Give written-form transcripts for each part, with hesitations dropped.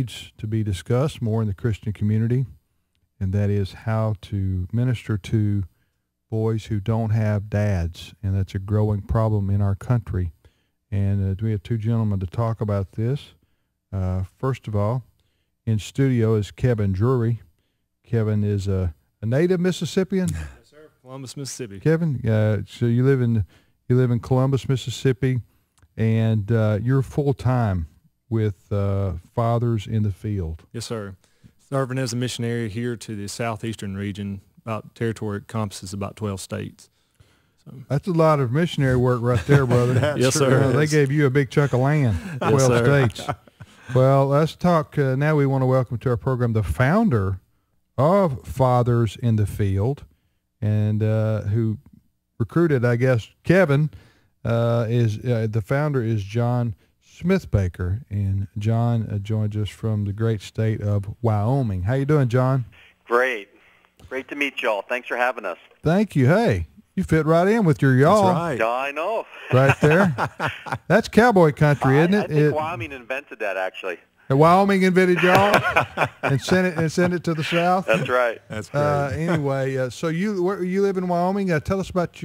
needs to be discussed more in the Christian community, and that is how to minister to boys who don't have dads, and that's a growing problem in our country. And we have two gentlemen to talk about this. First of all, in studio is Kevin Drury. Kevin is a native Mississippian. Yes, sir. Columbus, Mississippi. Kevin, so you live in Columbus, Mississippi, and you're full time with Fathers in the Field. Yes, sir. Serving as a missionary here to the southeastern region. About territory encompasses about 12 states. So. That's a lot of missionary work right there, brother. Yes, sir. They gave you a big chunk of land, 12 states. Well, let's talk. Now we want to welcome to our program the founder of Fathers in the Field, and who recruited, I guess, Kevin, is the founder is John Smithbaker, and John joins us from the great state of Wyoming. How you doing, John? Great. Great to meet y'all. Thanks for having us. Thank you. Hey, you fit right in with your y'all. That's right. Yeah, I know. Right there. That's cowboy country, isn't it? I think Wyoming invented that, actually. Wyoming invented y'all and sent it to the south. That's right. That's great. Anyway, so you live in Wyoming. Tell us about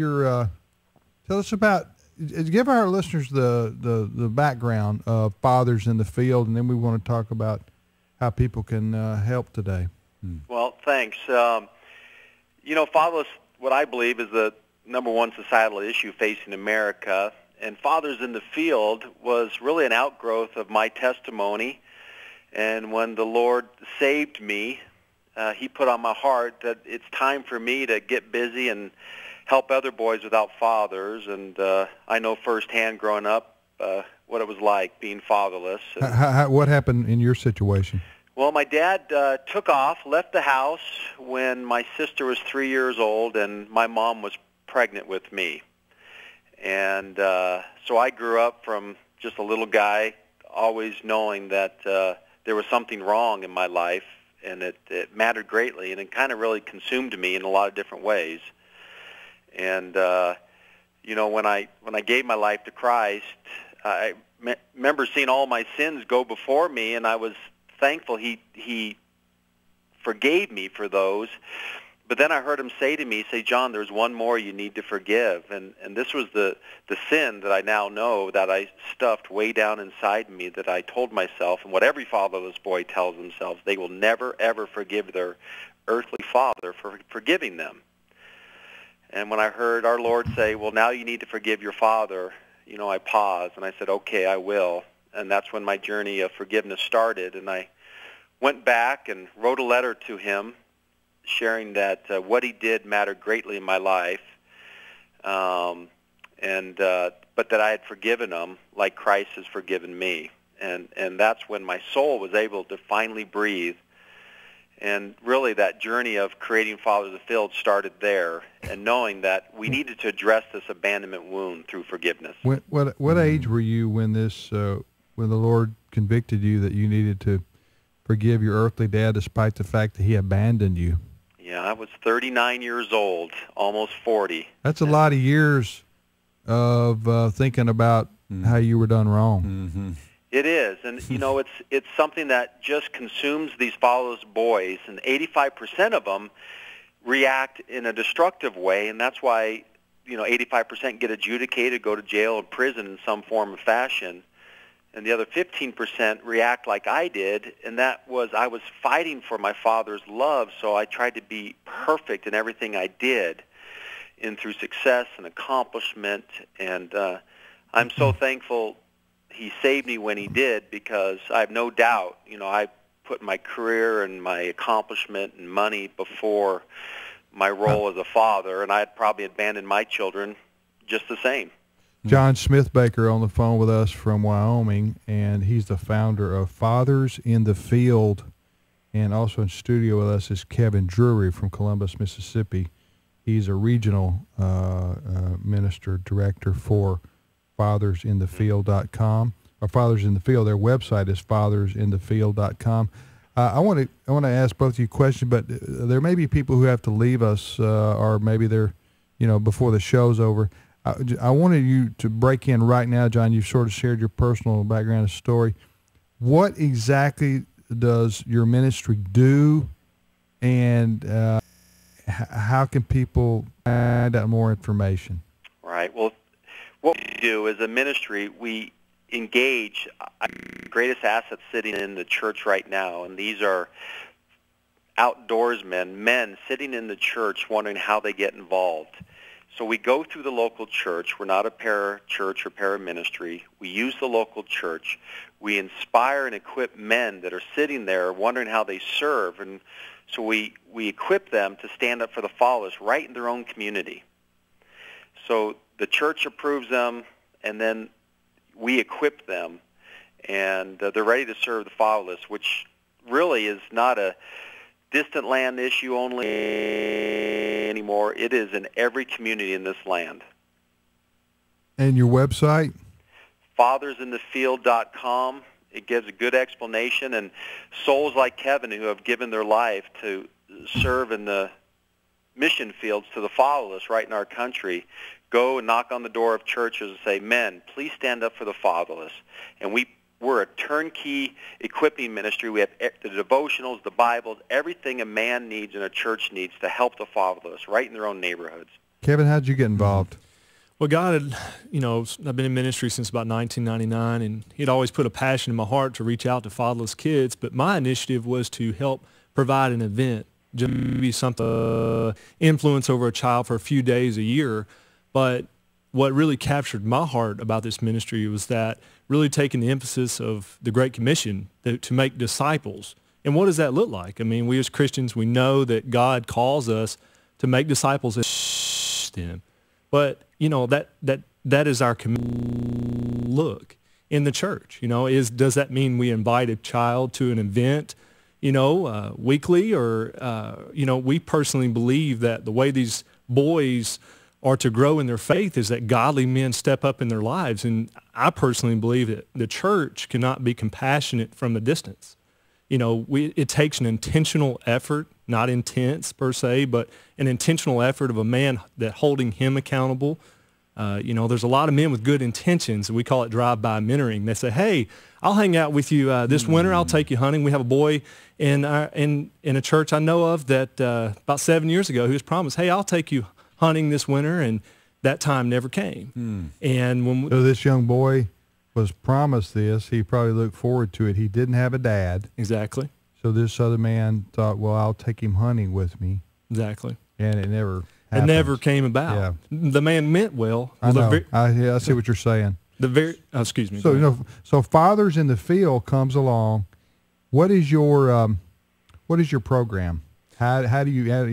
give our listeners the background of Fathers in the Field, and then we want to talk about how people can help today. Well, thanks. Fatherless, what I believe is the number one societal issue facing America, and Fathers in the Field was really an outgrowth of my testimony. And when the Lord saved me, he put on my heart that it's time for me to get busy and help other boys without fathers. And I know firsthand growing up what it was like being fatherless. What happened in your situation? Well, my dad took off, left the house when my sister was 3 years old, and my mom was pregnant with me. And so I grew up from just a little guy, always knowing that there was something wrong in my life, and it mattered greatly, and it kind of really consumed me in a lot of different ways. And when I gave my life to Christ, I remember seeing all my sins go before me, and I was thankful he forgave me for those. But then I heard him say to me, John, there's one more you need to forgive. And this was the sin that I now know that I stuffed way down inside me, that I told myself, and what every fatherless boy tells themselves, they will never, ever forgive their earthly father for forgiving them. And when I heard our Lord say, well, now you need to forgive your father, I paused and I said, okay, I will. And that's when my journey of forgiveness started. And I went back and wrote a letter to him sharing that what he did mattered greatly in my life, but that I had forgiven him like Christ has forgiven me. And that's when my soul was able to finally breathe. And really that journey of creating Fathers of the Field started there, and knowing that we needed to address this abandonment wound through forgiveness. What age were you when when the Lord convicted you that you needed to forgive your earthly dad despite the fact that he abandoned you? Yeah, I was 39 years old, almost 40. That's a lot of years of thinking about how you were done wrong. Mm-hmm. It is, and it's something that just consumes these fatherless boys, and 85% of them react in a destructive way, and that's why 85% get adjudicated, go to jail or prison in some form or fashion. And the other 15% react like I did, and that was I was fighting for my father's love, so I tried to be perfect in everything I did, and through success and accomplishment. And I'm so thankful he saved me when he did, because I have no doubt, I put my career and my accomplishment and money before my role as a father, and I had probably abandoned my children just the same. John Smithbaker on the phone with us from Wyoming, and he's the founder of Fathers in the Field. And also in studio with us is Kevin Drury from Columbus, Mississippi. He's a regional minister director for FathersInTheField.com, or Fathers in the Field. Their website is FathersInTheField.com. I want to ask both of you questions, but there may be people who have to leave us, or maybe they're, before the show's over. I wanted you to break in right now, John. You've sort of shared your personal background and story. What exactly does your ministry do, and how can people find out more information? Right. Well, what we do as a ministry, we engage the greatest assets sitting in the church right now, and these are outdoorsmen, men sitting in the church wondering how they get involved. So we go through the local church. We're not a para-church or para-ministry. We use the local church. We inspire and equip men that are sitting there wondering how they serve, and so we equip them to stand up for the fatherless right in their own community. So the church approves them, and then we equip them, and they're ready to serve the fatherless, which really is not a distant land issue only anymore. It is in every community in this land. And your website? FathersInTheField.com. It gives a good explanation, and souls like Kevin who have given their life to serve in the mission fields to the fatherless right in our country go and knock on the door of churches and say, men, please stand up for the fatherless. And we're a turnkey equipping ministry. We have the devotionals, the Bibles, everything a man needs and a church needs to help the fatherless right in their own neighborhoods. Kevin, how did you get involved? Well, God had, I've been in ministry since about 1999, and he'd always put a passion in my heart to reach out to fatherless kids, but my initiative was to help provide an event, just maybe something influence over a child for a few days a year. But what really captured my heart about this ministry was that really taking the emphasis of the Great Commission to make disciples. And what does that look like? I mean, we as Christians, we know that God calls us to make disciples and them. But, that is our look in the church. Does that mean we invite a child to an event, weekly? Or, we personally believe that the way these boys are to grow in their faith is that godly men step up in their lives. And I personally believe that the church cannot be compassionate from a distance. It takes an intentional effort, not intense per se, but an intentional effort of a man that holding him accountable. There's a lot of men with good intentions. We call it drive-by mentoring. They say, hey, I'll hang out with you this winter. I'll take you hunting. We have a boy in a church I know of that about 7 years ago who was promised, hey, I'll take you hunting this winter, and that time never came. And so this young boy was promised this. He probably looked forward to it. He didn't have a dad. Exactly. So this other man thought, well, I'll take him hunting with me. Exactly. And it never happened. It never came about. Yeah. The man meant well. I know. I see what you're saying. Excuse me. So, so Fathers in the Field comes along. What is your program? How do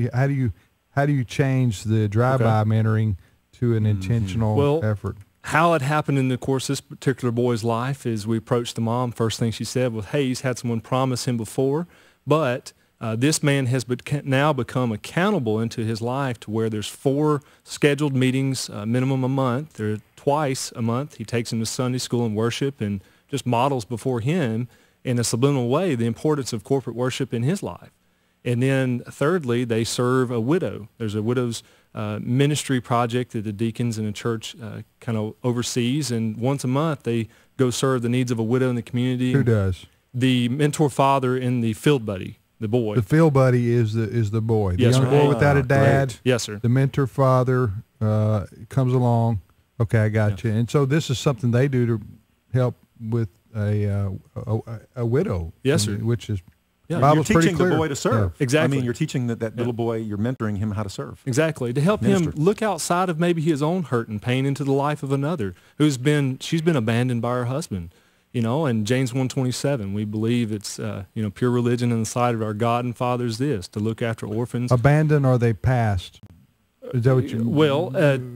you change the drive-by mentoring to an intentional effort? How it happened in the course of this particular boy's life is we approached the mom. First thing she said was, hey, he's had someone promise him before, but this man has now become accountable into his life to where there's 4 scheduled meetings, minimum a month. They're twice a month. He takes him to Sunday school and worship and just models before him in a subliminal way the importance of corporate worship in his life. And then thirdly, they serve a widow. There's a widow's ministry project that the deacons in the church kind of oversees, and once a month they go serve the needs of a widow in the community. Who does? The mentor father and the field buddy, the boy. The field buddy is the boy. The young boy without a dad. Great. Yes, sir. The mentor father comes along. Okay, I got you. And so this is something they do to help with a widow. Yes, sir. Which is you're teaching the boy to serve. Yeah. Exactly. I mean, you're teaching that little boy, you're mentoring him how to serve. Exactly. To help him look outside of maybe his own hurt and pain into the life of another she's been abandoned by her husband. And James 1:27, we believe it's, pure religion in the sight of our God and Father is this, to look after orphans. Abandoned or they passed? Is that what you... Well,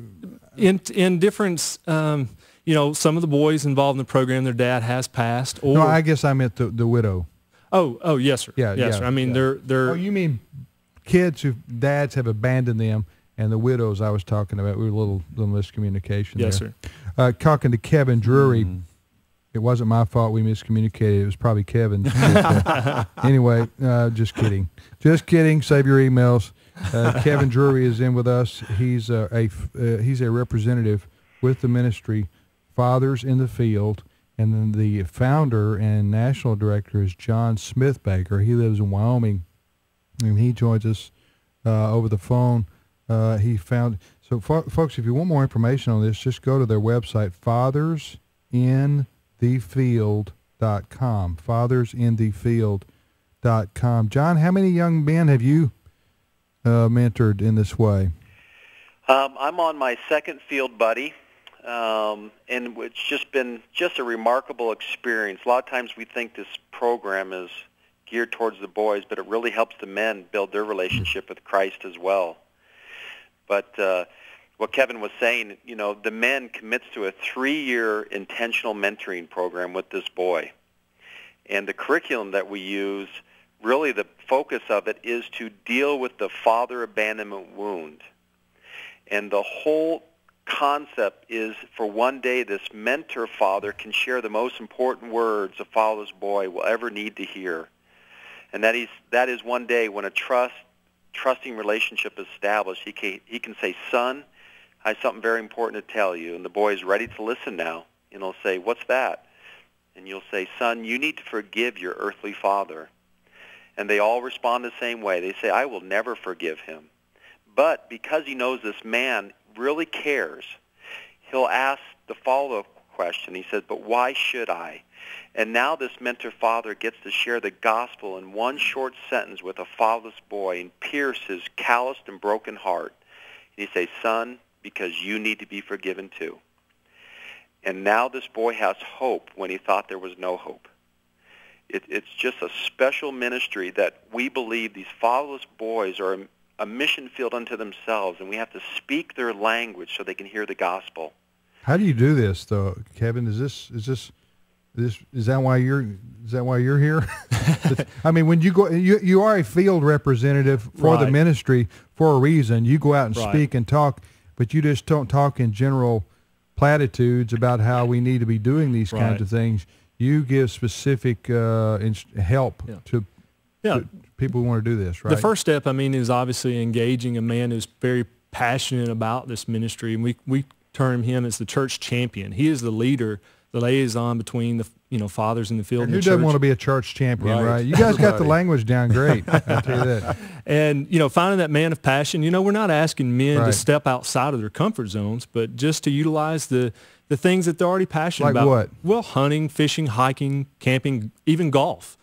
in different, some of the boys involved in the program, their dad has passed. Or, no, I guess I meant the widow. Oh, yes, sir. Yes, sir. I mean, they're... Oh, you mean kids whose dads have abandoned them, and the widows I was talking about. We were a little miscommunication yes, there. Sir. Talking to Kevin Drury, it wasn't my fault we miscommunicated. It was probably Kevin's. Anyway, just kidding. Just kidding. Save your emails. Kevin Drury is in with us. He's a representative with the ministry, Fathers in the Field, And then the founder and national director is John Smith-Baker. He lives in Wyoming, and he joins us over the phone. Folks, if you want more information on this, just go to their website, fathersinthefield.com, fathersinthefield.com. John, how many young men have you mentored in this way? I'm on my second field buddy, and it's just been a remarkable experience. A lot of times we think this program is geared towards the boys, but it really helps the men build their relationship with Christ as well. But what Kevin was saying, the men commits to a 3-year intentional mentoring program with this boy. And the curriculum that we use, really the focus of it is to deal with the father abandonment wound. And the whole concept is for one day this mentor father can share the most important words a father's boy will ever need to hear. And that is one day when a trusting relationship is established, he can say, "Son, I have something very important to tell you." And the boy is ready to listen now. And he'll say, "What's that?" And you'll say, "Son, you need to forgive your earthly father." And they all respond the same way. They say, "I will never forgive him." But because he knows this man really cares, he'll ask the follow-up question. He says, "But why should I?" And now this mentor father gets to share the gospel in one short sentence with a fatherless boy and pierce his calloused and broken heart. And he says, "Son, because you need to be forgiven too." And now this boy has hope when he thought there was no hope. It's just a special ministry that we believe these fatherless boys are a mission field unto themselves, and we have to speak their language so they can hear the gospel. How do you do this, though, Kevin? Is that why you're here? I mean, when you go, you are a field representative for the ministry for a reason. You go out and speak and talk, but you just don't talk in general platitudes about how we need to be doing these kinds of things. You give specific help to people who want to do this, right? The first step, is obviously engaging a man who's very passionate about this ministry, and we term him as the church champion. He is the leader, the liaison between the fathers in the field. And who doesn't want to be a church champion, right? You guys got the language down great. I'll tell you that. And finding that man of passion. We're not asking men to step outside of their comfort zones, but just to utilize the things that they're already passionate about. Like what? Well, hunting, fishing, hiking, camping, even golf.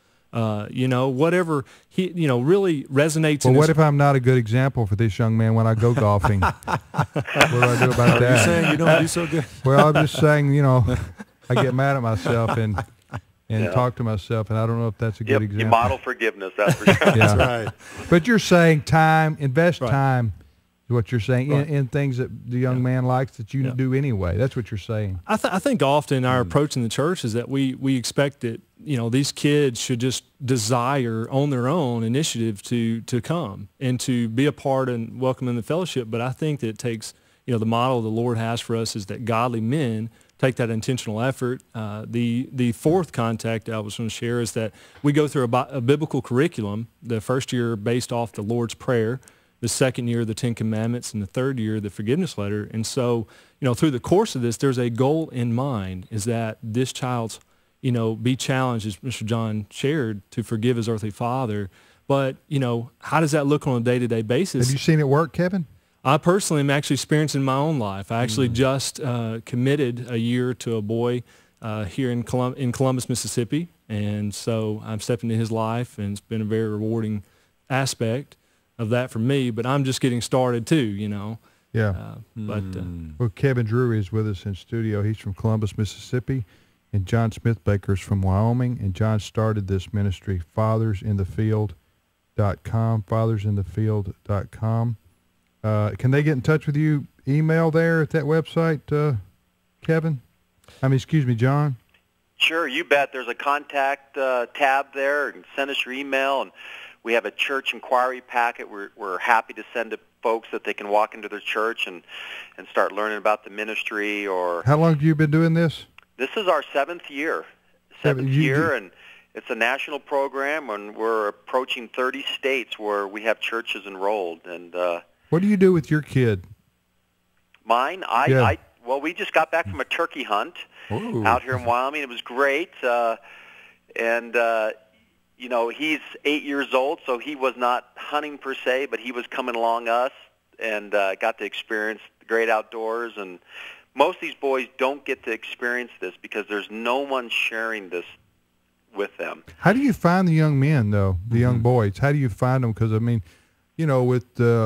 Whatever really resonates. Well, what if I'm not a good example for this young man when I go golfing? What do I do about that? You're saying you don't do so good? Well, I'm just saying, I get mad at myself and talk to myself, and I don't know if that's a good example. You model forgiveness, that's for sure. That's right. But you're saying invest time. What you're saying in things that the young man likes that you do anyway. That's what you're saying. I think often our approach in the church is that we expect that these kids should just desire on their own initiative to come and to be a part and welcome in the fellowship. But I think that it takes the model the Lord has for us is that godly men take that intentional effort. The fourth contact I was going to share is that we go through a biblical curriculum. The first year based off the Lord's Prayer, the second year, the Ten Commandments, and the third year, the forgiveness letter. And so, through the course of this, there's a goal in mind, is that this child's, be challenged, as Mr. John shared, to forgive his earthly father. But, how does that look on a day-to-day basis? Have you seen it work, Kevin? I personally am actually experiencing in my own life. I actually just committed a year to a boy here in Columbus, Mississippi. And so I'm stepping into his life, and it's been a very rewarding aspect of that for me, but I'm just getting started too, Yeah. Well, Kevin Drury is with us in studio. He's from Columbus, Mississippi, and John Smith-Baker's from Wyoming, and John started this ministry, fathersinthefield.com, fathersinthefield.com. Can they get in touch with you? Email there at that website, Kevin? Excuse me, John? Sure, you bet. There's a contact tab there, and send us your email, and we have a church inquiry packet. We're happy to send to folks that they can walk into their church and start learning about the ministry. Or how long have you been doing this? This is our seventh year. And it's a national program, and we're approaching 30 states where we have churches enrolled. And what do you do with your kid? Mine? Well, we just got back from a turkey hunt, out here in Wyoming. It was great. You know, he's 8 years old, so he was not hunting per se, but he was coming along us and got to experience the great outdoors. And most of these boys don't get to experience this because there's no one sharing this with them. How do you find the young men, though, the young boys? How do you find them? Because, I mean, you know, with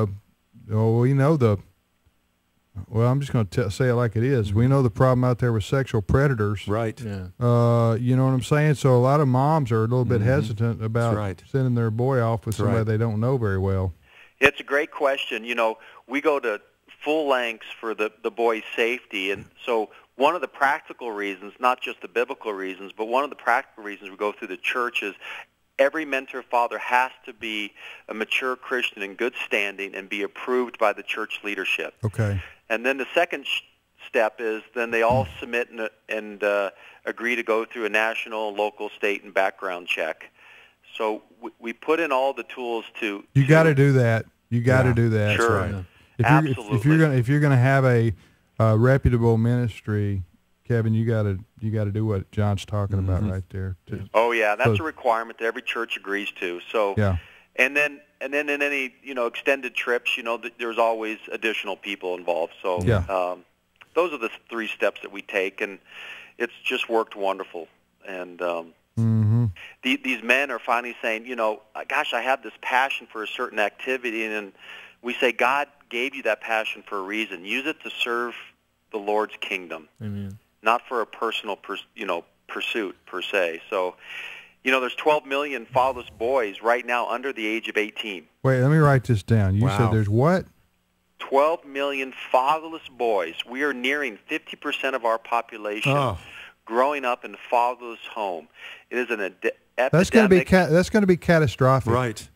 I'm just going to say it like it is. We know the problem out there with sexual predators. Right. Yeah. You know what I'm saying? So a lot of moms are a little bit hesitant about sending their boy off with somebody they don't know very well. It's a great question. You know, we go to full lengths for the boy's safety. And so one of the practical reasons, not just the biblical reasons, but one of the practical reasons we go through the church is every mentor father has to be a mature Christian in good standing and be approved by the church leadership. Okay. And then the second step is then they all submit and agree to go through a national, local, state, and background check. So we put in all the tools to. You got to do that. You got to do that. Sure. Right. Absolutely. If you're gonna have a reputable ministry, Kevin, you got to do what John's talking about right there. Oh yeah, that's a requirement that every church agrees to. So yeah. And then in any extended trips, there's always additional people involved. So those are the 3 steps that we take, and it's just worked wonderful. And these men are finally saying, gosh, I have this passion for a certain activity, and we say God gave you that passion for a reason. Use it to serve the Lord's kingdom, not for a personal pursuit per se. So. There's 12 million fatherless boys right now under the age of 18. Wait, let me write this down. You said there's what? 12 million fatherless boys. We are nearing 50% of our population growing up in a fatherless home. It is an epidemic. That's going to be catastrophic. Right.